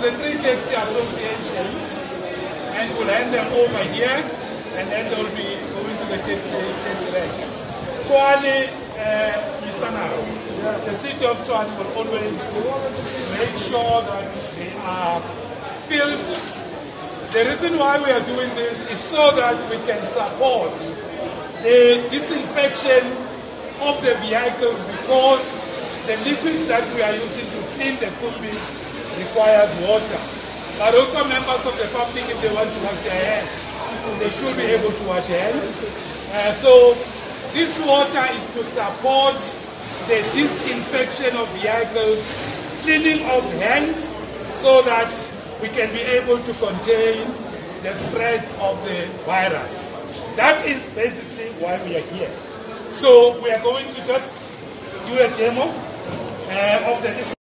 the three taxi associations, and we'll hand them over here, and then they'll be going to the taxi ranks. Tshwane, Mr. Naro, the city of Tshwane will always make sure that they are filled. The reason why we are doing this is so that we can support the disinfection of the vehicles, because the liquid that we are using to clean the kumbis requires water. But also members of the public, if they want to wash their hands, they should be able to wash hands. So this water is to support the disinfection of vehicles, cleaning of hands, so that we can be able to contain the spread of the virus. That is basically why we are here. So we are going to just do a demo of the